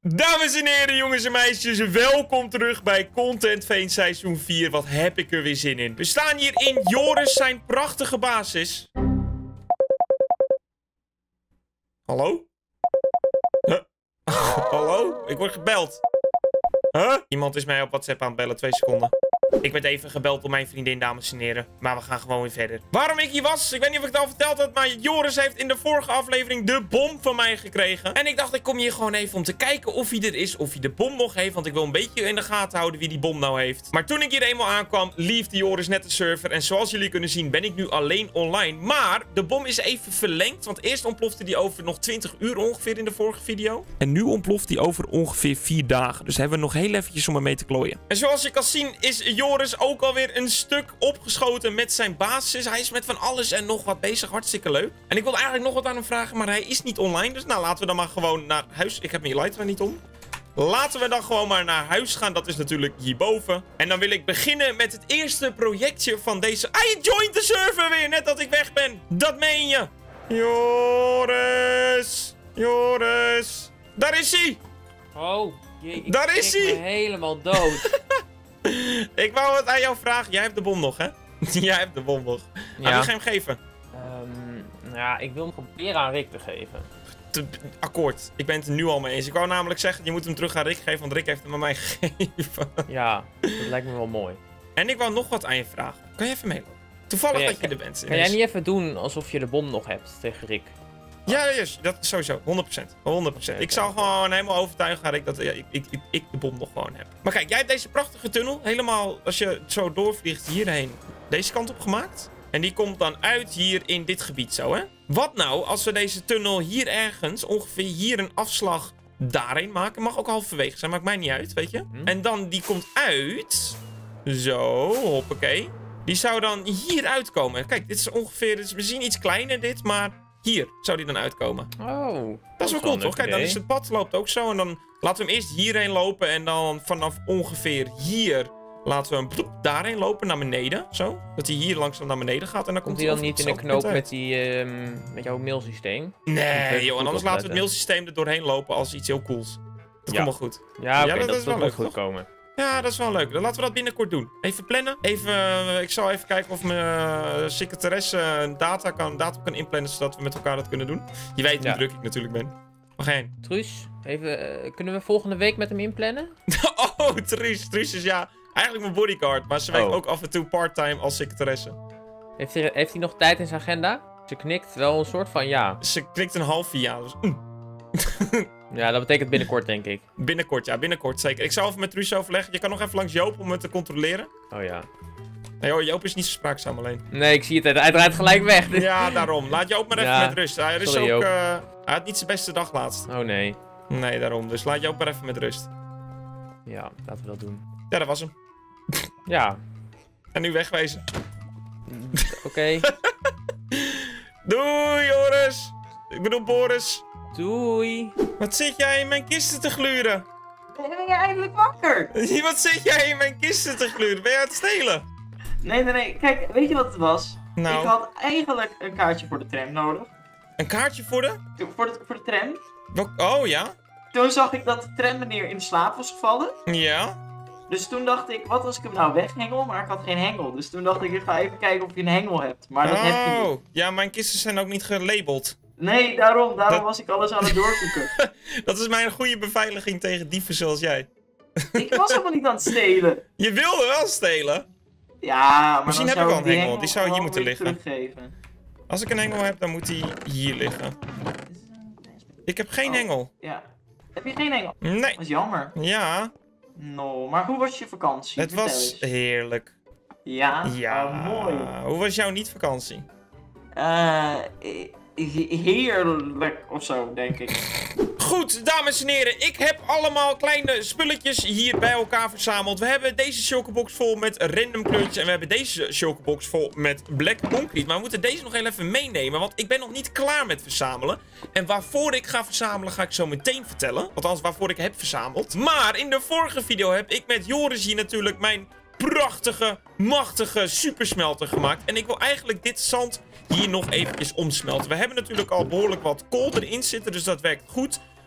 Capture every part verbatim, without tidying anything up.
Dames en heren, jongens en meisjes, welkom terug bij Content Veen seizoen vier. Wat heb ik er weer zin in. We staan hier in Joris zijn prachtige basis. Hallo? Huh? Hallo? Ik word gebeld. Huh? Iemand is mij op WhatsApp aan het bellen, twee seconden. Ik werd even gebeld door mijn vriendin, dames en heren. Maar we gaan gewoon weer verder. Waarom ik hier was, ik weet niet of ik het al verteld had, maar Joris heeft in de vorige aflevering de bom van mij gekregen. En ik dacht, ik kom hier gewoon even om te kijken of hij er is, of hij de bom nog heeft. Want ik wil een beetje in de gaten houden wie die bom nou heeft. Maar toen ik hier eenmaal aankwam, liefde Joris net de server. En zoals jullie kunnen zien, ben ik nu alleen online. Maar de bom is even verlengd, want eerst ontplofte die over nog twintig uur ongeveer in de vorige video. En nu ontploft die over ongeveer vier dagen. Dus hebben we nog heel eventjes om ermee te klooien. En zoals je kan zien, is Joris ook alweer een stuk opgeschoten met zijn basis. Hij is met van alles en nog wat bezig. Hartstikke leuk. En ik wilde eigenlijk nog wat aan hem vragen, maar hij is niet online. Dus nou, laten we dan maar gewoon naar huis. Ik heb mijn lighter niet om. Laten we dan gewoon maar naar huis gaan. Dat is natuurlijk hierboven. En dan wil ik beginnen met het eerste projectje van deze... Hij joint de server weer, net dat ik weg ben. Dat meen je. Joris. Joris. Daar is hij. Oh, jee, ik Daar is hij. Ik ben helemaal dood. Ik wou wat aan jou vragen. Jij hebt de bom nog, hè? Jij hebt de bom nog. Ja. Wil je hem geven? Um, ja, ik wil hem proberen aan Rick te geven. Te, akkoord. Ik ben het er nu al mee eens. Ik wou namelijk zeggen, je moet hem terug aan Rick geven, want Rick heeft hem aan mij gegeven. Ja, dat lijkt me wel mooi. En ik wou nog wat aan je vragen. Kan je even meelopen? Toevallig jij, dat je kan, er bent. Kan jij niet even doen alsof je de bom nog hebt tegen Rick? Ja, yes, dat is sowieso. honderd procent. honderd procent. Okay, ik zal okay. gewoon helemaal overtuigen Rick, dat ja, ik, ik, ik, ik de bom nog gewoon heb. Maar kijk, jij hebt deze prachtige tunnel helemaal, als je zo doorvliegt, hierheen deze kant op gemaakt. En die komt dan uit hier in dit gebied zo, hè? Wat nou als we deze tunnel hier ergens, ongeveer hier een afslag daarheen maken? Mag ook halverwege zijn, maakt mij niet uit, weet je? Hm. En dan die komt uit. Zo, hoppakee. Die zou dan hier uitkomen. Kijk, dit is ongeveer, dit is misschien iets kleiner dit, maar... Hier zou die dan uitkomen. Oh. Dat is wel cool, toch? Kijk, dan is het pad loopt ook zo. En dan laten we hem eerst hierheen lopen. En dan vanaf ongeveer hier laten we hem ploep, daarheen lopen naar beneden. Zo. Dat hij hier langzaam naar beneden gaat. En dan komt hij dan niet in een knoop met, die, um, met jouw mailsysteem? Nee, joh. En anders laten we het mailsysteem er doorheen lopen als iets heel cools. Dat ja. komt wel goed. Ja, oké, okay, ja, dat, dat is wel leuk, goed toch? Komen. Ja, dat is wel leuk. Dan laten we dat binnenkort doen. Even plannen. Even, uh, ik zal even kijken of mijn uh, secretaresse uh, data kan, datum kan inplannen, zodat we met elkaar dat kunnen doen. Je weet hoe ja. druk ik natuurlijk ben. Waar ga je heen? Truus, even, uh, kunnen we volgende week met hem inplannen? Oh, Truus. Truus is ja, eigenlijk mijn bodyguard, maar ze werkt oh. ook af en toe part-time als secretaresse. Heeft hij, heeft hij nog tijd in zijn agenda? Ze knikt wel een soort van ja. Ze knikt een half ja, dus... Mm. Ja, dat betekent binnenkort, denk ik. Binnenkort, ja, binnenkort zeker. Ik zal even met Truus overleggen. Je kan nog even langs Joop om het te controleren. Oh ja. Nee hoor, Joop is niet zo spraakzaam alleen. Nee, ik zie het. Hij draait gelijk weg. Dus... Ja, daarom. Laat Joop maar even ja, met rust. Hij, is sorry, ook, uh, hij had niet zijn beste dag laatst. Oh nee. Nee, daarom. Dus laat Joop maar even met rust. Ja, laten we dat doen. Ja, dat was hem. Ja. En nu wegwezen. Oké. Okay. Doei, Joris. Ik bedoel Boris. Doei. Wat zit jij in mijn kisten te gluren? Ben je eindelijk wakker? Wat zit jij in mijn kisten te gluren? Ben je aan het stelen? Nee, nee, nee. Kijk, weet je wat het was? Nou. Ik had eigenlijk een kaartje voor de tram nodig. Een kaartje voor de? Voor de, voor de tram. Oh, ja? Toen zag ik dat de trammeneer in slaap was gevallen. Ja? Dus toen dacht ik, wat als ik hem nou weghengel? Maar ik had geen hengel. Dus toen dacht ik, ik ga even kijken of je een hengel hebt. Maar dat oh, heb je niet. Ja, mijn kisten zijn ook niet gelabeld. Nee, daarom, daarom dat... was ik alles aan het doorzoeken. Dat is mijn goede beveiliging tegen dieven zoals jij. Ik was helemaal niet aan het stelen. Je wilde wel stelen? Ja, maar misschien dan heb zou ik al een hengel. Die zou hier moeten liggen. Teruggeven. Als ik een hengel heb, dan moet die hier liggen. Ik heb geen oh, hengel. Ja. Heb je geen hengel? Nee. Dat is jammer. Ja. No, maar hoe was je vakantie? Het Vertel was eens. heerlijk. Ja? Ja. Oh, mooi. Hoe was jouw niet-vakantie? Eh... Uh, heerlijk of zo, denk ik. Goed, dames en heren. Ik heb allemaal kleine spulletjes hier bij elkaar verzameld. We hebben deze shulkerbox vol met random kleurtjes. En we hebben deze shulkerbox vol met black concrete. Maar we moeten deze nog heel even meenemen. Want ik ben nog niet klaar met verzamelen. En waarvoor ik ga verzamelen ga ik zo meteen vertellen. Althans, waarvoor ik heb verzameld. Maar in de vorige video heb ik met Joris hier natuurlijk mijn prachtige, machtige supersmelter gemaakt. En ik wil eigenlijk dit zand hier nog eventjes omsmelten. We hebben natuurlijk al behoorlijk wat kool erin zitten, dus dat werkt goed.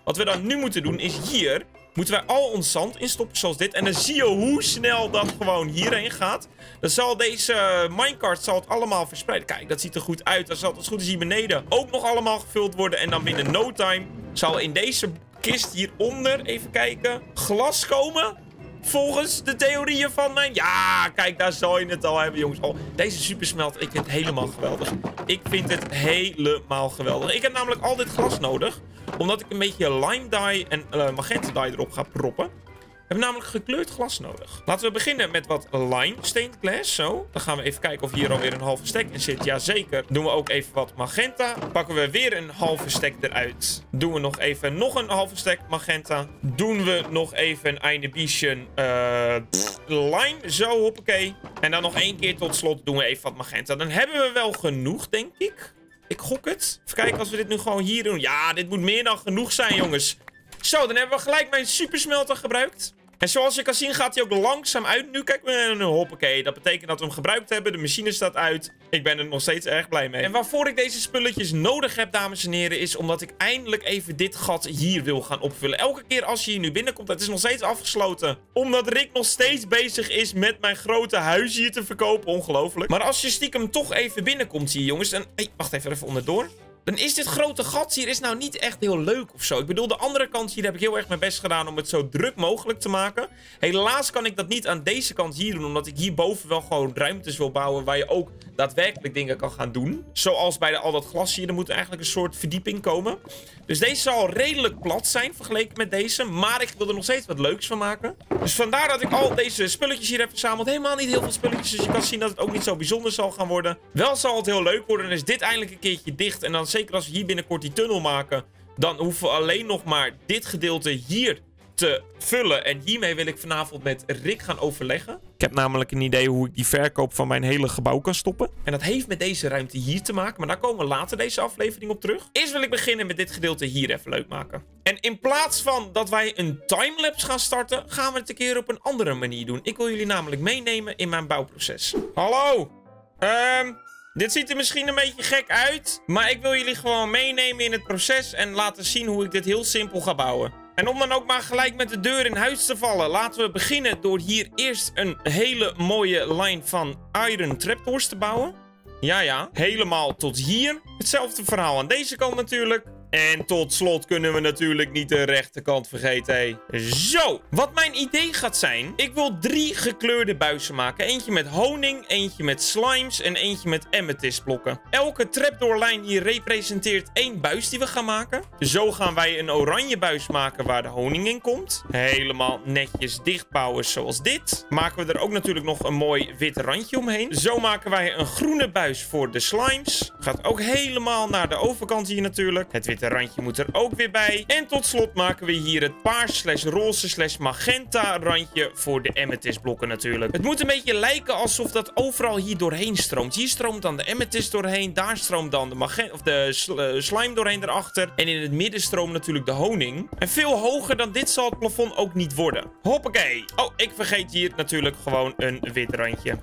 Wat we dan nu moeten doen is hier... moeten wij al ons zand instoppen zoals dit. En dan zie je hoe snel dat gewoon hierheen gaat. Dan zal deze minecart zal het allemaal verspreiden. Kijk, dat ziet er goed uit. Dan zal het als goed is hier beneden ook nog allemaal gevuld worden. En dan binnen no time zal in deze kist hieronder, even kijken, glas komen. Volgens de theorieën van mijn... Ja, kijk, daar zou je het al hebben, jongens. Oh, deze supersmelt, ik vind het helemaal geweldig. Ik vind het helemaal geweldig. Ik heb namelijk al dit glas nodig. Omdat ik een beetje lime dye en uh, magenta dye erop ga proppen. We hebben namelijk gekleurd glas nodig. Laten we beginnen met wat lime stained glass. Zo. Dan gaan we even kijken of hier alweer een halve stack in zit. Jazeker. Doen we ook even wat magenta. Pakken we weer een halve stack eruit. Doen we nog even nog een halve stack magenta. Doen we nog even een Inhibition uh, lime. Zo, hoppakee. En dan nog één keer tot slot doen we even wat magenta. Dan hebben we wel genoeg, denk ik. Ik gok het. Even kijken als we dit nu gewoon hier doen. Ja, dit moet meer dan genoeg zijn, jongens. Zo, dan hebben we gelijk mijn supersmelter gebruikt. En zoals je kan zien gaat hij ook langzaam uit. Nu kijk we hoppakee. Dat betekent dat we hem gebruikt hebben. De machine staat uit. Ik ben er nog steeds erg blij mee. En waarvoor ik deze spulletjes nodig heb, dames en heren, is omdat ik eindelijk even dit gat hier wil gaan opvullen. Elke keer als je hier nu binnenkomt, het is nog steeds afgesloten. Omdat Rick nog steeds bezig is met mijn grote huis hier te verkopen. Ongelooflijk. Maar als je stiekem toch even binnenkomt hier, jongens. En hey, wacht even, even onderdoor. Dan is dit grote gat hier is nou niet echt heel leuk of zo. Ik bedoel, de andere kant hier heb ik heel erg mijn best gedaan om het zo druk mogelijk te maken. Helaas kan ik dat niet aan deze kant hier doen. Omdat ik hierboven wel gewoon ruimtes wil bouwen waar je ook daadwerkelijk dingen kan gaan doen. Zoals bij de, al dat glas hier. Er moet eigenlijk een soort verdieping komen. Dus deze zal redelijk plat zijn vergeleken met deze. Maar ik wil er nog steeds wat leuks van maken. Dus vandaar dat ik al deze spulletjes hier heb verzameld. Helemaal niet heel veel spulletjes. Dus je kan zien dat het ook niet zo bijzonder zal gaan worden. Wel zal het heel leuk worden. En is dit eindelijk een keertje dicht. En dan zeker als we hier binnenkort die tunnel maken, dan hoeven we alleen nog maar dit gedeelte hier te vullen. En hiermee wil ik vanavond met Rick gaan overleggen. Ik heb namelijk een idee hoe ik die verkoop van mijn hele gebouw kan stoppen. En dat heeft met deze ruimte hier te maken. Maar daar komen we later deze aflevering op terug. Eerst wil ik beginnen met dit gedeelte hier even leuk maken. En in plaats van dat wij een timelapse gaan starten, gaan we het een keer op een andere manier doen. Ik wil jullie namelijk meenemen in mijn bouwproces. Hallo! Ehm... Um... Dit ziet er misschien een beetje gek uit, maar ik wil jullie gewoon meenemen in het proces en laten zien hoe ik dit heel simpel ga bouwen. En om dan ook maar gelijk met de deur in huis te vallen, laten we beginnen door hier eerst een hele mooie lijn van iron trapdoors te bouwen. Ja, ja, helemaal tot hier. Hetzelfde verhaal aan deze kant natuurlijk. En tot slot kunnen we natuurlijk niet de rechterkant vergeten. Hey. Zo, wat mijn idee gaat zijn. Ik wil drie gekleurde buizen maken. Eentje met honing, eentje met slimes en eentje met amethystblokken. Elke trapdoorlijn hier representeert één buis die we gaan maken. Zo gaan wij een oranje buis maken waar de honing in komt. Helemaal netjes dichtbouwen zoals dit. Maken we er ook natuurlijk nog een mooi wit randje omheen. Zo maken wij een groene buis voor de slimes. Gaat ook helemaal naar de overkant hier natuurlijk. Het witte randje moet er ook weer bij. En tot slot maken we hier het paars slash roze slash magenta randje voor de amethystblokken natuurlijk. Het moet een beetje lijken alsof dat overal hier doorheen stroomt. Hier stroomt dan de amethyst doorheen. Daar stroomt dan de, magenta, of de sl uh, slime doorheen erachter. En in het midden stroomt natuurlijk de honing. En veel hoger dan dit zal het plafond ook niet worden. Hoppakee. Oh, ik vergeet hier natuurlijk gewoon een wit randje.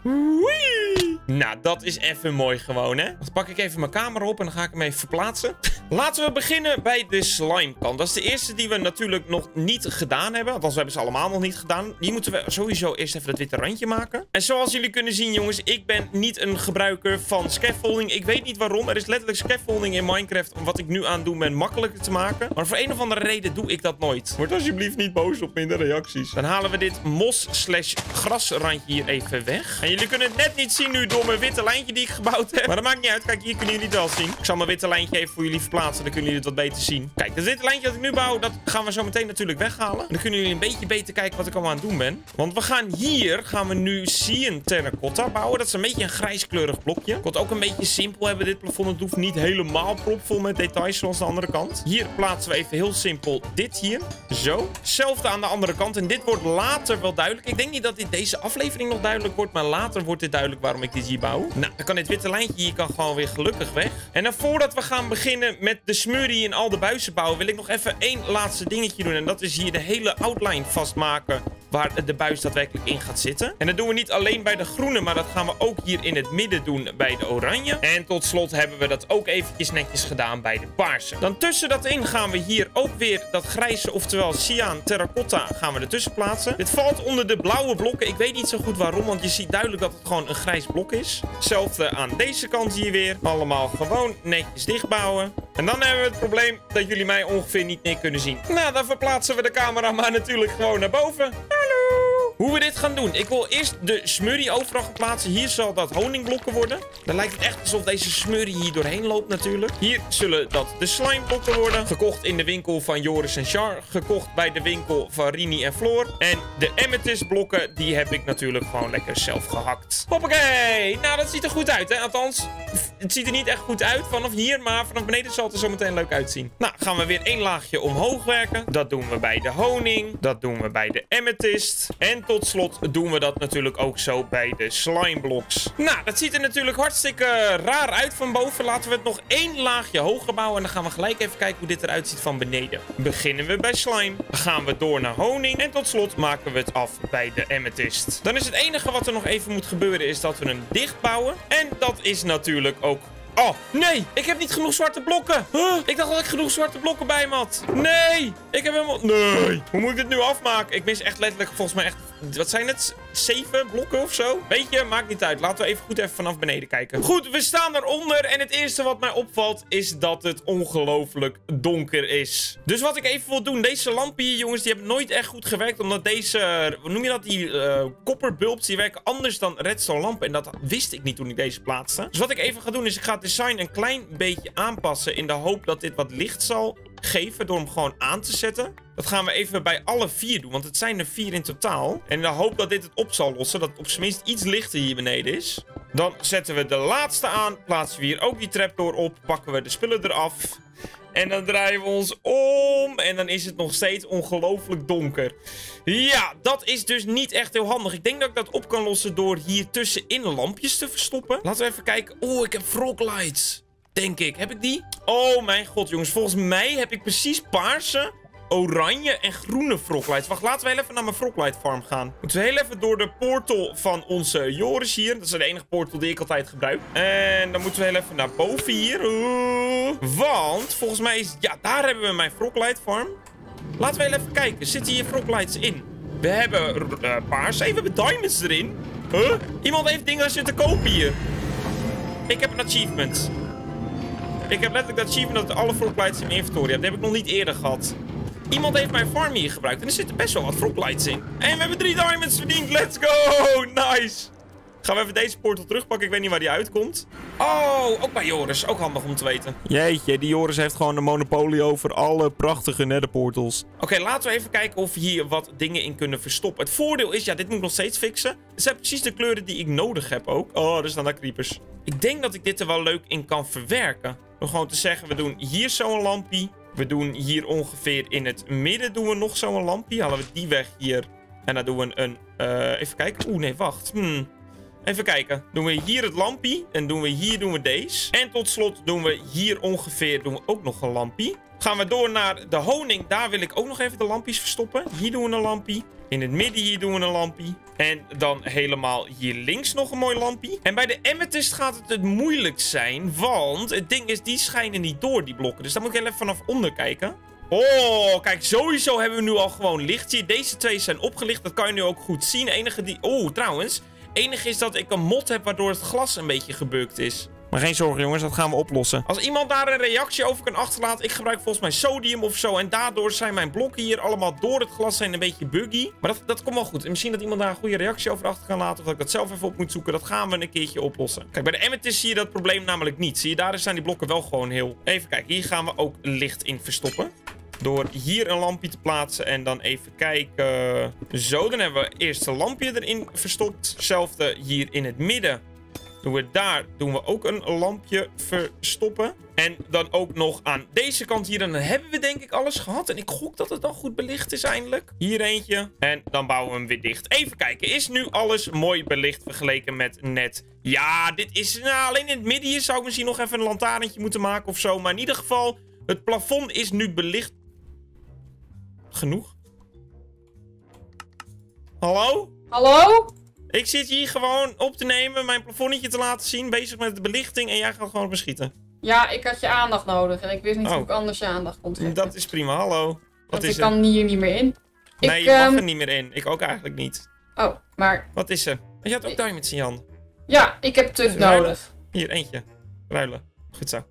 Wee! Nou, dat is even mooi gewoon, hè. Dan pak ik even mijn camera op en dan ga ik hem even verplaatsen. Laten we beginnen bij de slime kant. Dat is de eerste die we natuurlijk nog niet gedaan hebben. Althans, we hebben ze allemaal nog niet gedaan. Die moeten we sowieso eerst even dat witte randje maken. En zoals jullie kunnen zien, jongens, ik ben niet een gebruiker van scaffolding. Ik weet niet waarom. Er is letterlijk scaffolding in Minecraft om wat ik nu aan doe ben makkelijker te maken. Maar voor een of andere reden doe ik dat nooit. Word alsjeblieft niet boos op me in de reacties. Dan halen we dit mos slash grasrandje hier even weg. En jullie kunnen het net niet zien nu door mijn witte lijntje die ik gebouwd heb. Maar dat maakt niet uit. Kijk, hier kunnen jullie het wel zien. Ik zal mijn witte lijntje even voor jullie verplaatsen. Dan kunnen jullie het wat beter zien. Kijk, dat witte lijntje dat ik nu bouw, dat gaan we zo meteen natuurlijk weghalen. En dan kunnen jullie een beetje beter kijken wat ik allemaal aan het doen ben. Want we gaan hier, gaan we nu cyan terracotta bouwen. Dat is een beetje een grijskleurig blokje. Ik wil het ook een beetje simpel hebben, dit plafond. Het hoeft niet helemaal propvol met details zoals de andere kant. Hier plaatsen we even heel simpel dit hier. Zo. Hetzelfde aan de andere kant. En dit wordt later wel duidelijk. Ik denk niet dat dit deze aflevering nog duidelijk wordt, maar later wordt dit duidelijk waarom ik dit hier bouw. Nou, dan kan dit witte lijntje hier kan gewoon weer gelukkig weg. En dan voordat we gaan beginnen met de smurrie in al de buizen bouwen, wil ik nog even één laatste dingetje doen. En dat is hier de hele outline vastmaken waar de buis daadwerkelijk in gaat zitten. En dat doen we niet alleen bij de groene, maar dat gaan we ook hier in het midden doen bij de oranje. En tot slot hebben we dat ook eventjes netjes gedaan bij de paarse. Dan tussen dat in gaan we hier ook weer dat grijze, oftewel cyan terracotta, gaan we ertussen plaatsen. Dit valt onder de blauwe blokken. Ik weet niet zo goed waarom, want je ziet duidelijk dat het gewoon een grijs blok is. Hetzelfde aan deze kant hier weer. Allemaal gewoon netjes dichtbouwen. En dan hebben we het probleem dat jullie mij ongeveer niet meer kunnen zien. Nou, dan verplaatsen we de camera maar natuurlijk gewoon naar boven. Hallo! Hoe we dit gaan doen. Ik wil eerst de smurrie overal gaan plaatsen. Hier zal dat honingblokken worden. Dan lijkt het echt alsof deze smurrie hier doorheen loopt natuurlijk. Hier zullen dat de slimeblokken worden. Gekocht in de winkel van Joris en Char. Gekocht bij de winkel van Rini en Floor. En de amethyst blokken, die heb ik natuurlijk gewoon lekker zelf gehakt. Hoppakee! Nou, dat ziet er goed uit, hè? Althans, het ziet er niet echt goed uit vanaf hier. Maar vanaf beneden zal het er zo meteen leuk uitzien. Nou, gaan we weer één laagje omhoog werken. Dat doen we bij de honing. Dat doen we bij de amethyst. En tot slot doen we dat natuurlijk ook zo bij de slimeblocks. Nou, dat ziet er natuurlijk hartstikke raar uit van boven. Laten we het nog één laagje hoger bouwen. En dan gaan we gelijk even kijken hoe dit eruit ziet van beneden. Beginnen we bij slime. Dan gaan we door naar honing. En tot slot maken we het af bij de amethyst. Dan is het enige wat er nog even moet gebeuren is dat we hem dicht bouwen. En dat is natuurlijk ook... Oh, nee! Ik heb niet genoeg zwarte blokken! Huh? Ik dacht dat ik genoeg zwarte blokken bij me had. Nee! Ik heb helemaal... Nee! Hoe moet ik dit nu afmaken? Ik mis echt letterlijk volgens mij echt... Wat zijn het? Zeven blokken of zo? Weet je, maakt niet uit. Laten we even goed even vanaf beneden kijken. Goed, we staan eronder. En het eerste wat mij opvalt is dat het ongelooflijk donker is. Dus wat ik even wil doen. Deze lampen hier, jongens, die hebben nooit echt goed gewerkt. Omdat deze... Hoe noem je dat? Die uh, copperbulbs, die werken anders dan redstone lampen. En dat wist ik niet toen ik deze plaatste. Dus wat ik even ga doen is... Ik ga het design een klein beetje aanpassen. In de hoop dat dit wat licht zal geven. Door hem gewoon aan te zetten. Dat gaan we even bij alle vier doen. Want het zijn er vier in totaal. En in de hoop dat dit het op zal lossen. Dat het op zijn minst iets lichter hier beneden is. Dan zetten we de laatste aan. Plaatsen we hier ook die trapdoor op. Pakken we de spullen eraf. En dan draaien we ons om. En dan is het nog steeds ongelooflijk donker. Ja, dat is dus niet echt heel handig. Ik denk dat ik dat op kan lossen door hier tussenin lampjes te verstoppen. Laten we even kijken. Oeh, ik heb froglights. Denk ik. Heb ik die? Oh mijn god, jongens. Volgens mij heb ik precies paarse, oranje en groene froglights. Wacht, laten we heel even naar mijn froglight farm gaan. Moeten we heel even door de portal van onze Joris hier. Dat is de enige portal die ik altijd gebruik. En dan moeten we heel even naar boven hier. Oeh. Want, volgens mij is... Ja, daar hebben we mijn froglight farm. Laten we heel even kijken. Zitten hier froglights in? We hebben uh, paars. Hey, we hebben diamonds erin. Huh? Iemand heeft dingen zitten kopen hier. Ik heb een achievement. Ik heb letterlijk dat achievement dat alle froglights in mijn inventory heb. Dat heb ik nog niet eerder gehad. Iemand heeft mijn farm hier gebruikt. En er zitten best wel wat froglights in. En we hebben drie diamonds verdiend. Let's go! Nice! Gaan we even deze portal terugpakken. Ik weet niet waar die uitkomt. Oh, ook bij Joris. Ook handig om te weten. Jeetje, die Joris heeft gewoon de monopolie over alle prachtige netherportals. Oké, okay, laten we even kijken of we hier wat dingen in kunnen verstoppen. Het voordeel is, ja, dit moet ik nog steeds fixen. Het zijn precies de kleuren die ik nodig heb ook. Oh, er staan daar creepers. Ik denk dat ik dit er wel leuk in kan verwerken. Door gewoon te zeggen, we doen hier zo'n lampje. We doen hier ongeveer in het midden doen we nog zo'n lampje. Halen we die weg hier. En dan doen we een... Uh, even kijken. Oeh, nee, wacht. Hmm. Even kijken. Doen we hier het lampje. En doen we hier doen we deze. En tot slot doen we hier ongeveer doen we ook nog een lampje. Gaan we door naar de honing. Daar wil ik ook nog even de lampjes verstoppen. Hier doen we een lampje. In het midden hier doen we een lampje. En dan helemaal hier links nog een mooi lampje. En bij de amethyst gaat het het moeilijk zijn. Want het ding is, die schijnen niet door, die blokken. Dus daar moet ik even vanaf onder kijken. Oh, kijk, sowieso hebben we nu al gewoon licht hier. Deze twee zijn opgelicht. Dat kan je nu ook goed zien. Enige die... Oh, trouwens. Enige is dat ik een mod heb waardoor het glas een beetje gebukt is. Maar geen zorgen, jongens, dat gaan we oplossen. Als iemand daar een reactie over kan achterlaten... Ik gebruik volgens mij sodium of zo... En daardoor zijn mijn blokken hier allemaal door het glas zijn een beetje buggy. Maar dat, dat komt wel goed. En misschien dat iemand daar een goede reactie over achter kan laten... Of dat ik dat zelf even op moet zoeken. Dat gaan we een keertje oplossen. Kijk, bij de amethyst zie je dat probleem namelijk niet. Zie je, daar zijn die blokken wel gewoon heel... Even kijken, hier gaan we ook licht in verstoppen. Door hier een lampje te plaatsen en dan even kijken. Zo, dan hebben we eerst een lampje erin verstopt. Hetzelfde hier in het midden. Doen we daar, doen we ook een lampje verstoppen. En dan ook nog aan deze kant hier. En dan hebben we denk ik alles gehad. En ik gok dat het dan goed belicht is eindelijk. Hier eentje. En dan bouwen we hem weer dicht. Even kijken, is nu alles mooi belicht vergeleken met net? Ja, dit is, nou, alleen in het midden hier zou ik misschien nog even een lantaarntje moeten maken of zo. Maar in ieder geval, het plafond is nu belicht. Genoeg. Hallo? Hallo? Ik zit hier gewoon op te nemen, mijn plafonnetje te laten zien, bezig met de belichting en jij gaat gewoon beschieten. Ja, ik had je aandacht nodig en ik wist niet Oh. hoe ik anders je aandacht kon trekken. Dat is prima, hallo. Wat Want is ik er? kan hier niet meer in. Nee, ik, je mag ehm, er niet meer in. Ik ook eigenlijk niet. Oh, maar Wat is er? Je had ook diamonds in je hand. ja, ik heb tuf Ruilen. nodig. Hier, eentje. Ruilen. Goed zo.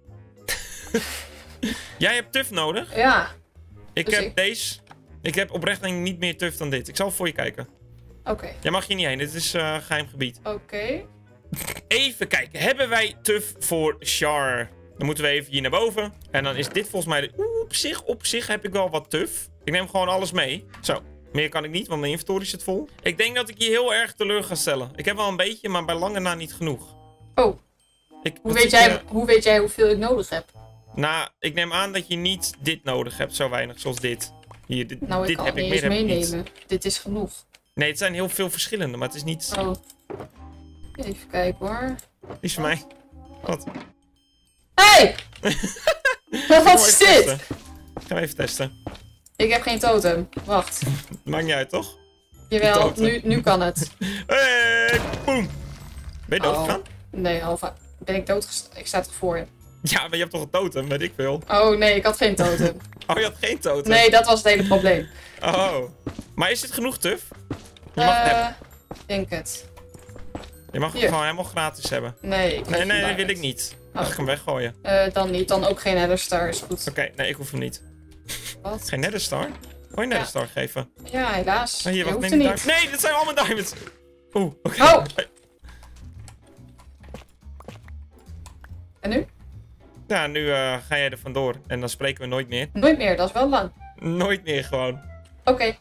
Jij hebt tuf nodig? Ja, Ik Dus heb ik- deze. Ik heb oprecht denk ik niet meer tuf dan dit. Ik zal voor je kijken. oké. Jij mag hier niet heen, dit is eh, geheim gebied. Oké. Even kijken, hebben wij tuf voor Char? Dan moeten we even hier naar boven. En dan is dit volgens mij... De... Oeh, op zich, op zich heb ik wel wat tuf. Ik neem gewoon alles mee. Zo, meer kan ik niet, want mijn inventory zit vol. Ik denk dat ik je heel erg teleur ga stellen. Ik heb wel een beetje, maar bij lange na niet genoeg. Oh, Ik, hoe wat weet, zit je- jij, hoe weet jij hoeveel ik nodig heb? Nou, ik neem aan dat je niet dit nodig hebt, zo weinig, zoals dit. Hier, dit, Nou, ik dit kan heb het ik niet meer, eens heb ik niet. meenemen. Dit is genoeg. Nee, het zijn heel veel verschillende, maar het is niet... Oh. Even kijken hoor. Die is voor mij. Wat? Hey! Gaan Wat we is even dit? testen. Gaan we even testen. Ik heb geen totem. Wacht. Maakt niet uit, toch? Jawel, totem. nu, nu kan het. Hey, boom! Ben je dood Oh. gegaan? Nee, Alva. Ben ik dood? Ik sta toch voor je? Ja, maar je hebt toch een totem, weet ik veel. Oh nee, ik had geen totem. Oh, je had geen totem? Nee, dat was het hele probleem. Oh. Maar is dit genoeg tuf? Je mag het Eh, hebben. denk het. Je mag het hier. gewoon helemaal gratis hebben. Nee, ik Nee, geef nee, hem dat wil uit. ik niet. Oh. Mag ik hem weggooien? Eh, dan niet. Dan ook geen Heatherstar, is goed. Oké, nee, ik hoef hem niet. Wat? Geen Netherstar? Wil je Netherstar geven? Ja, helaas. Oh, hier, je wat hoeft neem er je niet. daar? Nee, dat zijn allemaal diamonds! Oeh, oké. Oh! En nu? Ja, nu eh, ga jij er vandoor. En dan spreken we nooit meer. Nooit meer, dat is wel lang. Nooit meer gewoon. Oké.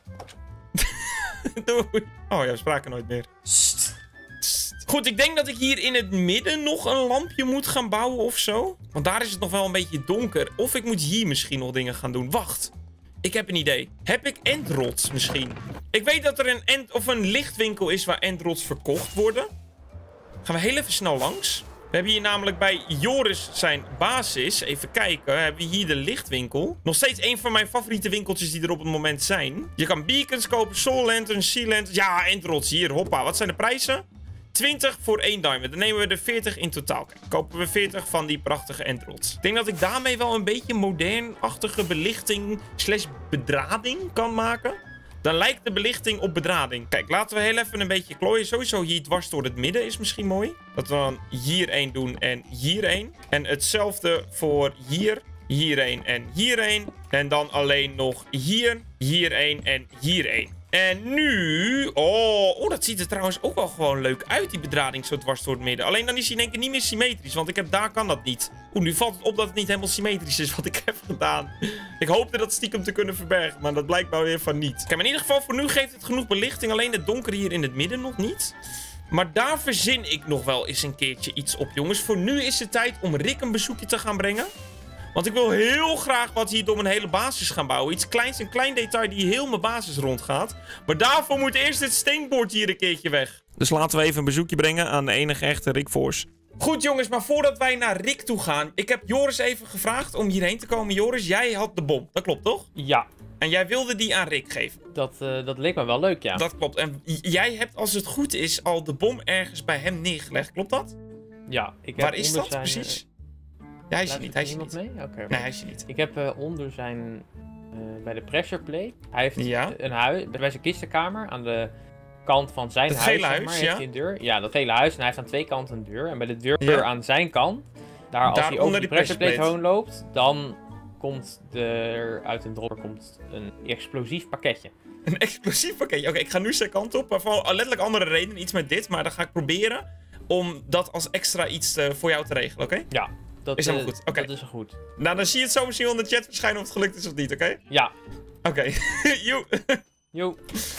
Doei. Oh ja, we spraken nooit meer. Sst. Goed, ik denk dat ik hier in het midden nog een lampje moet gaan bouwen of zo. Want daar is het nog wel een beetje donker. Of ik moet hier misschien nog dingen gaan doen. Wacht. Ik heb een idee. Heb ik endrods misschien? Ik weet dat er een, end of een lichtwinkel is waar endrods verkocht worden. Gaan we heel even snel langs. We hebben hier namelijk bij Joris zijn basis. Even kijken. Hebben we hier de lichtwinkel. Nog steeds een van mijn favoriete winkeltjes die er op het moment zijn. Je kan beacons kopen, soul lanterns, sea lanterns. Ja, endrods hier. Hoppa. Wat zijn de prijzen? twintig voor één diamond. Dan nemen we er veertig in totaal. Kijk, kopen we veertig van die prachtige endrods. Ik denk dat ik daarmee wel een beetje modernachtige belichting slash bedrading kan maken. Dan lijkt de belichting op bedrading. Kijk, laten we heel even een beetje klooien. Sowieso hier dwars door het midden is misschien mooi. Dat we dan hier één doen en hier één. En hetzelfde voor hier, hier één en hier één. En dan alleen nog hier, hier één en hier één. En nu... Oh, oh, dat ziet er trouwens ook wel gewoon leuk uit, die bedrading zo dwars door het midden. Alleen dan is hij in één keer niet meer symmetrisch, want ik heb, daar kan dat niet. Oeh, nu valt het op dat het niet helemaal symmetrisch is wat ik heb gedaan. Ik hoopte dat stiekem te kunnen verbergen, maar dat blijkt nou weer van niet. Kijk, maar in ieder geval, voor nu geeft het genoeg belichting. Alleen het donker hier in het midden nog niet. Maar daar verzin ik nog wel eens een keertje iets op, jongens. Voor nu is het tijd om Rick een bezoekje te gaan brengen. Want ik wil heel graag wat hier door mijn hele basis gaan bouwen. Iets kleins, een klein detail die heel mijn basis rondgaat. Maar daarvoor moet eerst het steenbord hier een keertje weg. Dus laten we even een bezoekje brengen aan de enige echte Rick Force. Goed jongens, maar voordat wij naar Rick toe gaan. Ik heb Joris even gevraagd om hierheen te komen. Joris, jij had de bom. Dat klopt toch? Ja, En jij wilde die aan Rick geven. dat, uh, dat leek me wel leuk, ja. Dat klopt. En jij hebt, als het goed is, al de bom ergens bij hem neergelegd. Klopt dat? Ja, ik heb Waar is onder dat zijn, precies? uh, Ja, hij is je laat niet. ik Hij is je iemand niet. mee? Oké. Nee, hij is je niet. Ik heb uh, onder zijn... Uh, bij de pressure plate. Hij heeft Ja. een huis... Bij zijn kistenkamer aan de kant van zijn Het huis, gele zeg huis, maar, ja? heeft hij een deur. Ja, dat hele huis. En hij heeft aan twee kanten een deur. En bij de deur Ja. aan zijn kant, daar als Daar hij onder over die die pressure plate pressure heen loopt, dan komt er uit een dropper komt een explosief pakketje. Een explosief pakketje. Oké, ik ga nu zijn kant op. Maar voor letterlijk andere redenen. Iets met dit. Maar dan ga ik proberen om dat als extra iets uh, voor jou te regelen, oké? Okay? Ja, dat Is helemaal uh, goed. Oké. Dat is goed. Nou, dan zie je het zo misschien wel in de chat verschijnen of het gelukt is of niet, oké? Okay? Ja. Oké. Okay. Joe. Jo.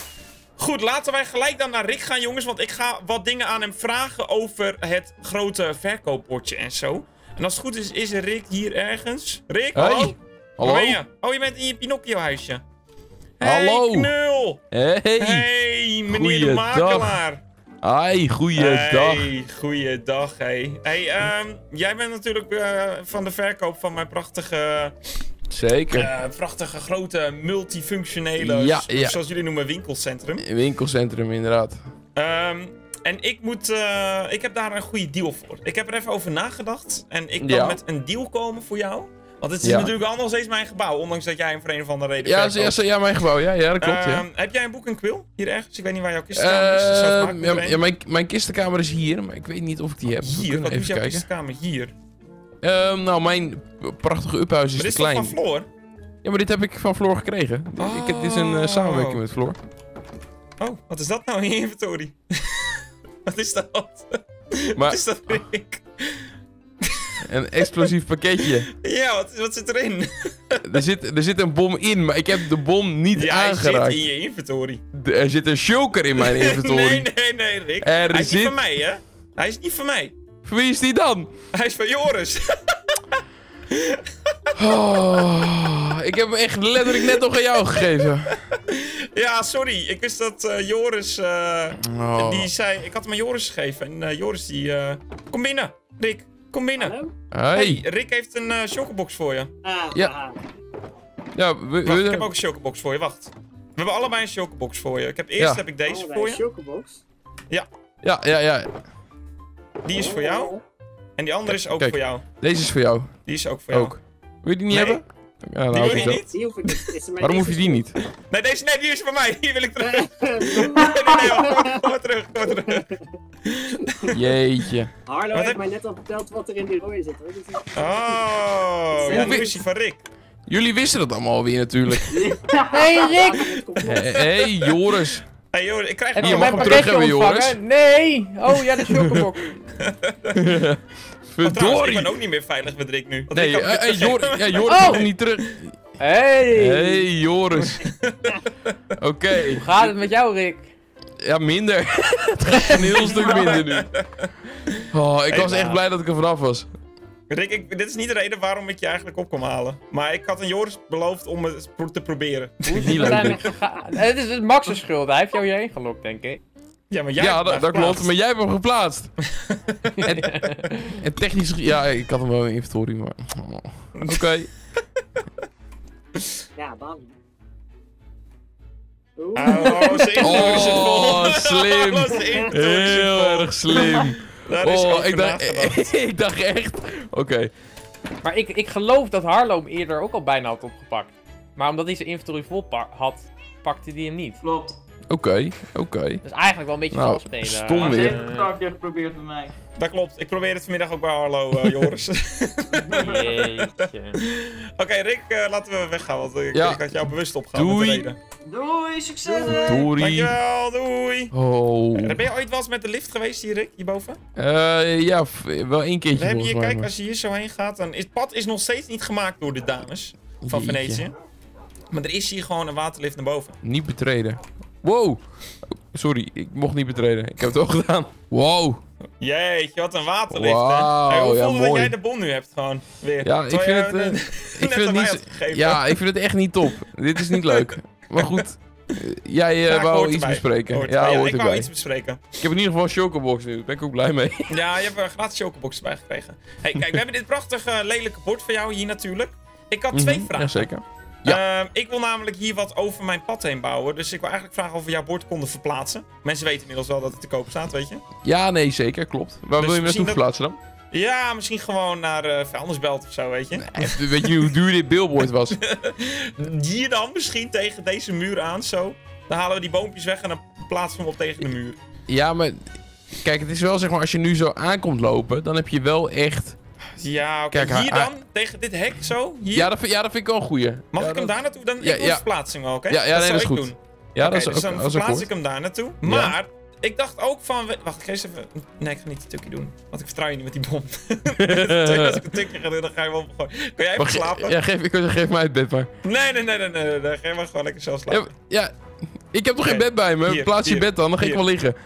Goed, laten wij gelijk dan naar Rick gaan, jongens. Want ik ga wat dingen aan hem vragen over het grote verkoopbordje en zo. En als het goed is, is Rick hier ergens. Rick, Hey. hallo? Hallo? Waar ben je? Oh, je bent in je Pinocchio-huisje. Hallo. Hey, knul! Hey. Hey, meneer de Goeiedag. makelaar. Hi, goeiedag. Hey, goeiedag, hey. Hey, um, jij bent natuurlijk uh, van de verkoop van mijn prachtige Zeker. Uh, prachtige, grote, multifunctionele, Ja, ja. zoals jullie noemen, winkelcentrum. Winkelcentrum, inderdaad. Um, en ik moet, uh, ik heb daar een goede deal voor. Ik heb er even over nagedacht. En ik kan Ja. met een deal komen voor jou. Want het is Ja. natuurlijk al nog steeds mijn gebouw, ondanks dat jij hem voor een of andere reden Ja, verkoopt. ja, ja, mijn gebouw. Ja, ja dat klopt, ja. Um, heb jij een boek en quill hier ergens? Ik weet niet waar jouw kistenkamer is. Dus dat Uh, maakt me ja, er een. ja, mijn, mijn kistenkamer is hier, maar ik weet niet of ik die heb. We Hier, kunnen wat is even jouw kijken. kistenkamer? Hier. Um, nou, mijn prachtige uphuis is Maar te dit is toch klein. van Floor? Ja, maar dit heb ik van Floor gekregen. Oh. Ik heb, dit is een uh, samenwerking met Floor. Oh, wat is dat nou in je inventory? Wat is dat? Maar- Wat is dat, Rick? Een explosief pakketje. Ja, wat, wat zit erin? Er zit, er zit een bom in, maar ik heb de bom niet Ja, hij zit aangeraakt. in je inventory. De- er zit een shulker in mijn inventory. nee, nee, nee, Rick. Er hij is zit- niet van mij, hè? Hij is niet van mij. Voor wie is die dan? Hij is van Joris. Oh, ik heb hem echt letterlijk net nog aan jou gegeven. Ja, sorry. Ik wist dat uh, Joris... Uh, Oh. Die zei... Ik had hem aan Joris gegeven. En uh, Joris die... Uh, kom binnen, Rick. Kom binnen. Hallo? Hey. Hey, Rick heeft een uh, chocobox voor je. Ah, Ja. haha. Ja, we, Wacht, we- ik heb ook een chocobox voor je. Wacht. We hebben allebei een chocobox voor je. Ik heb, eerst Ja. heb ik deze Allebei voor een je. chocobox. ja, ja, ja. Die is voor jou. En die andere is ook Kijk. voor jou. Deze is voor jou. Die is ook voor jou. Ook. Wil je die niet Nee. hebben? Ja, dan Die hou wil ik je het niet? Die hoef ik niet. Is er maar Waarom hoef niks je die niet? Nee, deze nee, die is voor mij. Die wil ik terug. nee, nee, nee. Kom, kom maar terug. Kom maar terug. Jeetje. Harlo Wat heeft heb- mij net al verteld wat er in die rode zit. Hoor. Dus ik- Oh. Ja, nu is die van Rick. Jullie wisten dat allemaal alweer natuurlijk. Hey, Rick! Het komt Hé, los. hey, Joris. Hey, Joris, ik krijg Heb Hier, je mag mijn hem terug pakketje hebben, ontvangen? Nee! Oh ja, de chocobox. Oh, trouwens, ik Verdorie. ben ook niet meer veilig met Rick nu. Want Nee, Rick kan me eh, dit hey, teruggeven. Joris, ja, Joris Oh. komt niet terug. Hey! Hey, Joris. Oké. Hoe gaat het met jou, Rick? Ja, minder. Het gaat een heel stuk minder nu. Oh, ik Hey, was echt nou. blij dat ik er vanaf was. Rick, ik, dit is niet de reden waarom ik je eigenlijk op kom halen. Maar ik had aan Joris beloofd om het pro- te proberen. Hoe is Niet het leuk, uiteindelijk gegaan? Het is het Max's schuld. Hij heeft jou hierheen gelokt, denk ik. Ja, maar jij Ja, hebt dat, mij dat klopt. geplaatst. Maar jij hebt hem geplaatst. en, en technisch... Ja, ik had hem wel in inventory, maar... oh. Oké. Ja, dan. Oeh. Oh, oh, zijn inventory zit vol. Oh, slim. Oh, zijn inventory zit Heel vol. erg slim. Daar is Oh, over ik dacht, nagedacht. ik dacht echt... Oké. Maar ik, ik geloof dat Harlo hem eerder ook al bijna had opgepakt. Maar omdat hij zijn inventory vol pa- had, pakte hij hem niet. Klopt. Oké, oké. Dus eigenlijk wel een beetje Nou, vals spelen. stom Maar ze weer. heeft het ook keer geprobeerd bij mij. Dat klopt. Ik probeer het vanmiddag ook bij Harlo, uh, Joris. Oké, Jeetje. Rick, uh, laten we weggaan. Want ik, Ja. ik had jou bewust opgehaald met Doei. de reden. Doei, succes! Doei. Dankjewel, doei. Oh. Ben je ooit wel eens met de lift geweest hier, Rick? Hierboven? Eh, ja, f- wel één keertje We hebben volgens hier, mij. kijk, maar- als je hier zo heen gaat, dan is het pad is nog steeds niet gemaakt door de dames van Jeetje. Venetië. Maar er is hier gewoon een waterlift naar boven. Niet betreden. Wow. Oh, sorry, ik mocht niet betreden. Ik heb het ook gedaan. Wow. Jeetje, wat een waterlift, Wauw, hè? Hey, hoe ja, voelde dat mooi. jij de bon nu hebt, gewoon, weer? Ja, ik Terwijl vind jij, het, eh, eh, ik net vind het aan mij niet... had gegeven. Ja, ik vind het echt niet top. Dit is niet leuk. Maar goed. eh, Jij eh, Ja, ik wou hoort iets erbij. bespreken. Hoort ja, erbij. hoort ik wou erbij. iets bespreken. Ik heb in ieder geval een chocobox nu. Daar ben ik ook blij mee. Ja, je hebt een gratis chocobox erbij gekregen. Hey, kijk, we hebben dit prachtige, lelijke bord voor jou hier natuurlijk. Ik had twee Mhm, vragen. Jazeker. Ehm, ik wil namelijk hier wat over mijn pad heen bouwen. Dus ik wil eigenlijk vragen of we jouw bord konden verplaatsen. Mensen weten inmiddels wel dat het te koop staat, weet je. Ja, nee, zeker. Klopt. Waar Dus wil je me naartoe misschien dat- verplaatsen dan? Ja, misschien gewoon naar uh, Vuilnisbelt of zo, weet je. Echt, weet je hoe duur dit billboard was? Hier dan misschien tegen deze muur aan, zo. Dan halen we die boompjes weg en dan plaatsen we hem op tegen de muur. Ja, maar... Kijk, het is wel zeg maar, als je nu zo aankomt lopen, dan heb je wel echt... Ja, oké. Kijk, Hier hij- dan? Tegen dit hek zo? Hier? Ja, dat vind, ja, dat vind ik wel een goeie. Mag ja, ik hem dat- daar naartoe? Dan Ja, ik wil ja. verplaatsing wel, oké? Ja, ja, nee, zou dat is ik goed. doen. Ja, Oké, dat is dus ook, dan dat is verplaats akkoord. ik hem daar naartoe. Maar, ik dacht ook van... Wacht, ik ga eens even... Nee, ik ga niet een tukje doen. Want ik vertrouw je niet met die bom. Als ik een tukje ga doen, dan ga je wel opgooien. Kan jij even Maar ge- slapen? Ja, geef, ik geef mij het bed maar. Nee, nee, nee, nee, nee, nee, nee. Ga je maar gewoon lekker zelf Ja, slapen. ja, ik heb toch Oké. geen bed bij me? Hier, Plaats je hier, bed dan, dan ga ik hier. wel liggen.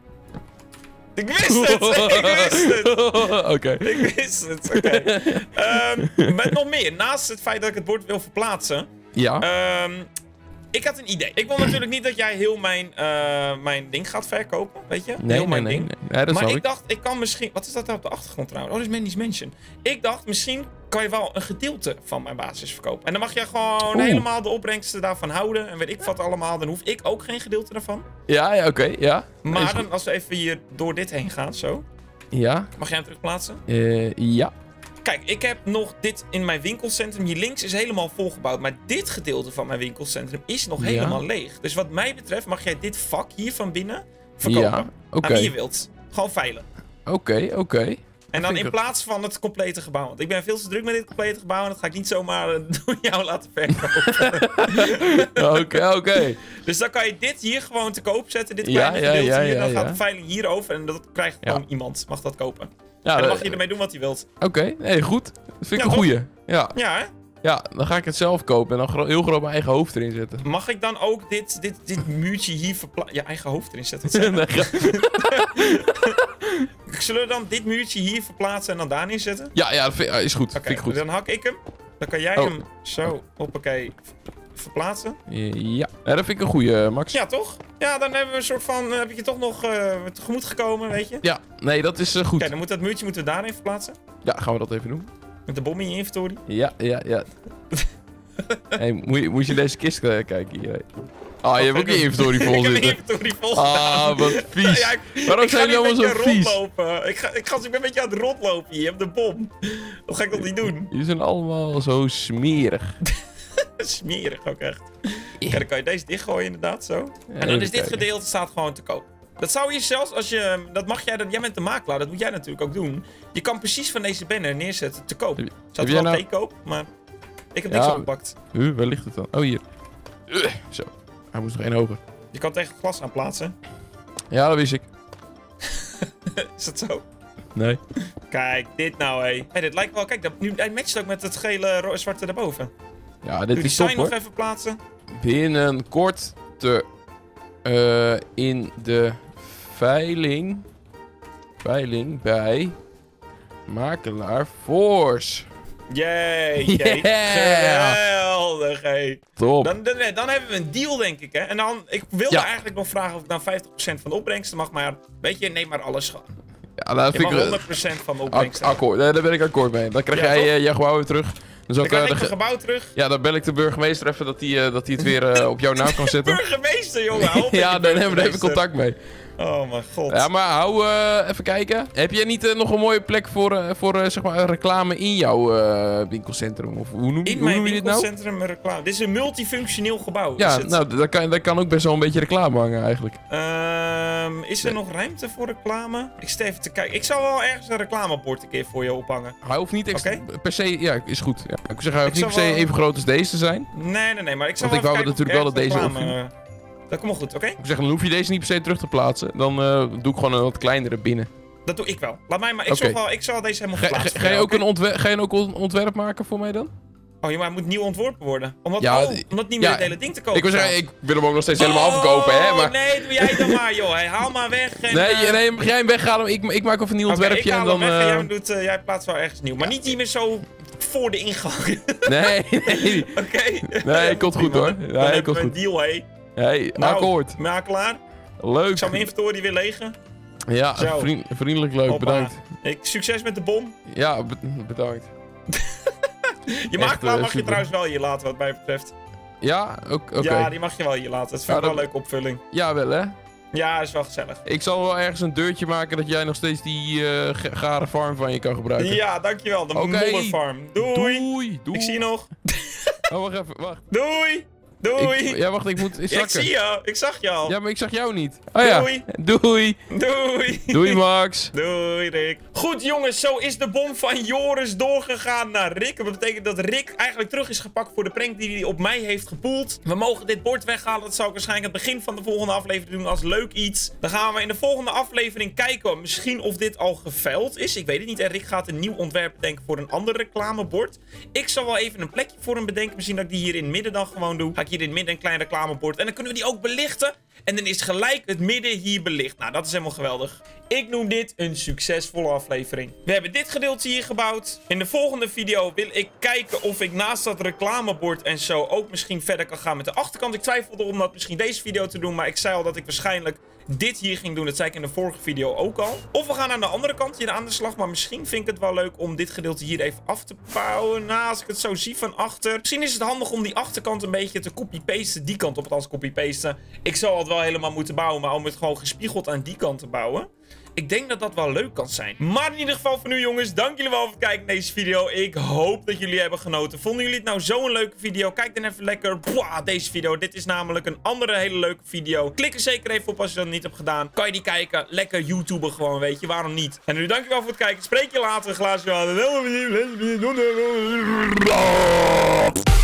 Ik wist het! Ik wist het! Oké. Ik wist het, oké. Ehm, met nog meer, naast het feit dat ik het bord wil verplaatsen. Ja. Ehm, ik had een idee. Ik wil natuurlijk niet dat jij heel mijn, eh, mijn ding gaat verkopen, weet je? nee, heel nee, mijn nee, ding. nee. Ja, dat Maar snap ik ik. dacht, ik kan misschien... Wat is dat daar op de achtergrond trouwens? Oh, dat is Mandy's Mansion. Ik dacht, misschien kan je wel een gedeelte van mijn basis verkopen. En dan mag je gewoon Oeh. helemaal de opbrengsten daarvan houden. En weet ik wat allemaal. Dan hoef ik ook geen gedeelte daarvan. Ja, ja, oké, ja. Nee, is Maar goed. dan, als we even hier door dit heen gaan, zo. Ja, Mag jij hem terugplaatsen? eh, ja. Kijk, ik heb nog dit in mijn winkelcentrum. Hier links is helemaal volgebouwd. Maar dit gedeelte van mijn winkelcentrum is nog Ja. helemaal leeg. Dus wat mij betreft mag jij dit vak hier van binnen verkopen. Ja, oké. Aan wie je wilt. Gewoon veilen. Oké, oké. En dan vind in ik plaats van het complete gebouw. Want ik ben veel te druk met dit complete gebouw. En dat ga ik niet zomaar eh, door jou laten verkopen. Oké, oké. Dus dan kan je dit hier gewoon te koop zetten. Dit Ja, kleine ja, gedeelte ja, hier. ja, Dan gaat ja. de veiling hierover. En dat krijgt Ja. gewoon iemand. Mag dat kopen. Ja, en dan mag dat- je ermee doen wat hij wilt. Oké, nee, goed. Dat vind ik Ja, een toch? goeie. Ja, Ja, hè? ja, dan ga ik het zelf kopen en dan gro- heel groot mijn eigen hoofd erin zetten. Mag ik dan ook dit, dit, dit muurtje hier verplaatsen? Je eigen hoofd erin zetten. Wat zei je Nee, nou? Zullen we dan dit muurtje hier verplaatsen en dan daar neerzetten? ja, ja, dat vind- ja, is goed. Oké, Vind ik goed. dan hak ik hem. Dan kan jij Oh. hem zo, hoppakee, verplaatsen. Ja. ja, dat vind ik een goeie, Max. Ja, toch? Ja, dan hebben we een soort van, uh, heb je toch nog uh, tegemoet gekomen, weet je? Ja, nee, dat is eh, goed. Kijk, dan moet dat muurtje moeten we daarin verplaatsen. Ja, gaan we dat even doen. Met de bom in je inventory. Ja, ja, ja. Hey, moet, je, moet je deze kist eh, kijken hier? Hey. Ah, je hebt ook je inventory vol Ik heb mijn zitten. inventory vol Ah, gedaan. wat vies. Ja, ik, Waarom ik ga zijn nu jullie een allemaal zo beetje vies? rondlopen. Ik, ga, ik, ga, ik ben een beetje aan het rondlopen hier. Je hebt de bom. Dat ga ik toch niet doen? Jullie zijn allemaal zo smerig. Smerig ook echt. Kijk, dan kan je deze dichtgooien inderdaad, zo. Ja, En dan even is dit kijken. gedeelte staat gewoon te koop. Dat zou je zelfs als je... Dat mag jij... Dat, jij bent de makelaar. Dat moet jij natuurlijk ook doen. Je kan precies van deze banner neerzetten te koop. Heb- Staat heb er jij wel nou- te koop, maar... Ik heb Ja, niks opgepakt. Huh, waar ligt het dan? Oh, hier. Uh, zo. Hij moest nog één hoger. Je kan tegen het glas aan plaatsen. Ja, dat wist ik. Is dat zo? Nee. Kijk, dit nou, hé. Hey, dit lijkt wel... Kijk, dat, nu, hij matcht ook met het gele ro- zwarte daarboven. Ja, dit Doe die is top sign hoor. nog even plaatsen. Binnenkort te, eh, in de veiling, veiling bij makelaar Force. Yay, Yeah. geweldig, hé. Top. Dan, dan, dan hebben we een deal, denk ik, hè. En dan, ik wilde Ja. eigenlijk nog vragen of ik dan vijftig procent van de opbrengsten mag, maar weet je, neem maar alles gewoon. Ja, nou, dat Je vind mag ik... honderd procent van de Ak opbrengsten. akkoord, nee, daar ben ik akkoord mee. Dan krijg Ja, jij toch? eh, jouw gebouw weer terug. Dus Dan ook, krijg eh, ik de mijn ge- gebouw terug. ja, dan bel ik de burgemeester even dat hij dat hij het weer eh, op jouw naam kan zetten. Burgemeester, jongen. hou op met Ja, die daar hebben we even burgemeester. contact mee. Oh, mijn god. Ja, maar hou eh, even kijken. Heb jij niet eh, nog een mooie plek voor, eh, voor eh, zeg maar, een reclame in jouw eh, winkelcentrum? Of hoe noem, In hoe mijn noem je dit nou? winkelcentrum een reclame. Dit is een multifunctioneel gebouw. Ja, is het. nou, daar kan, daar kan ook best wel een beetje reclame hangen eigenlijk. Ehm, is er nog ruimte voor reclame? Ik sta even te kijken. Ik zal wel ergens een reclamebord een keer voor je ophangen. Hij hoeft niet extra, Oké. per se, ja, is goed. Ja. Ik zeg, hij hoeft Ik niet per zal se wel- even groot als deze te zijn. Nee, nee, nee. Maar ik zal Want wel ik even wou kijken natuurlijk of wel ik dat ergens deze reclame... Dat komt wel goed, oké? Ik zeg, dan hoef je deze niet per se terug te plaatsen. Dan eh, doe ik gewoon een wat kleinere binnen. Dat doe ik wel. Laat mij maar. Ik, Oké. zal, wel, ik zal deze helemaal Ga, verplaatsen. ga, voor ga je jou, ook een oké? ontwerp, ga je ook een ontwerp maken voor mij dan? Oh, ja, maar het moet nieuw ontworpen worden. Omdat, Ja, oh, die- omdat niet meer ja, het hele ding te kopen Ik wil zeggen, staat. ik wil hem ook nog steeds helemaal afkopen, hè. Oh, Maar... nee, doe jij dan maar, joh. Hey, haal maar weg. En, Nee, eh, je- nee, mag jij hem weghalen? Ik, ik maak even een nieuw oké, ontwerpje ik haal en dan... hem weg en eh, jij, doet, eh, jij plaatst wel ergens nieuw. Maar niet hier meer zo voor de ingang. Nee, nee. Oké. Nee, komt goed, hoor. Dan Nee, hebben komt we een goed. deal, hé. Hey, Nou, akkoord. makelaar. Leuk. Ik zal mijn inventory weer legen. Ja, Zo. vriend- vriendelijk leuk, Hoppa. bedankt. Ik, succes met de bom. Ja, be- bedankt. Je Echt, makelaar eh, mag je super. trouwens wel hier laten, wat mij betreft. Ja, ook- oké. Ja, die mag je wel hier laten. Dat vind Ja, ik wel een dat- leuke opvulling. Ja, wel hè. Ja, is wel gezellig. Ik zal wel ergens een deurtje maken dat jij nog steeds die eh, ge- gare farm van je kan gebruiken. Ja, dankjewel. De Oké. Moller Farm. Doei. Doei. Doei. Ik zie je nog. Oh, wacht even, wacht. Doei. Doei. Ik, ja, wacht, ik moet eens Ja, ik zakken. zie jou. Ik zag je al. Ja, maar ik zag jou niet. Oh ja. Doei. Doei. Doei. Doei, Max. Doei, Rick. Goed, jongens. Zo is de bom van Joris doorgegaan naar Rick. Dat betekent dat Rick eigenlijk terug is gepakt voor de prank die hij op mij heeft gepoeld. We mogen dit bord weghalen. Dat zal ik waarschijnlijk aan het begin van de volgende aflevering doen als leuk iets. Dan gaan we in de volgende aflevering kijken misschien of dit al geveild is. Ik weet het niet. En Rick gaat een nieuw ontwerp bedenken voor een ander reclamebord. Ik zal wel even een plekje voor hem bedenken. Misschien dat ik die hier in het midden dan gewoon doe. Ga ik hier in het midden een klein reclamebord. En dan kunnen we die ook belichten. En dan is gelijk het midden hier belicht. Nou, dat is helemaal geweldig. Ik noem dit een succesvolle aflevering. We hebben dit gedeelte hier gebouwd. In de volgende video wil ik kijken of ik naast dat reclamebord en zo ook misschien verder kan gaan met de achterkant. Ik twijfelde om dat misschien deze video te doen, maar ik zei al dat ik waarschijnlijk dit hier ging doen. Dat zei ik in de vorige video ook al. Of we gaan aan de andere kant hier aan de slag, maar misschien vind ik het wel leuk om dit gedeelte hier even af te bouwen. Nou, als ik het zo zie van achter. Misschien is het handig om die achterkant een beetje te copy-pasten. Die kant op, althans copy-pasten. Ik zou het wel helemaal moeten bouwen, maar om het gewoon gespiegeld aan die kant te bouwen. Ik denk dat dat wel leuk kan zijn. Maar in ieder geval voor nu, jongens. Dank jullie wel voor het kijken naar deze video. Ik hoop dat jullie hebben genoten. Vonden jullie het nou zo'n leuke video? Kijk dan even lekker. Pwah, deze video. Dit is namelijk een andere hele leuke video. Klik er zeker even op als je dat niet hebt gedaan. Kan je die kijken? Lekker YouTuber gewoon, weet je. Waarom niet? En nu dankjewel voor het kijken. Spreek je later. Een glaasje aan.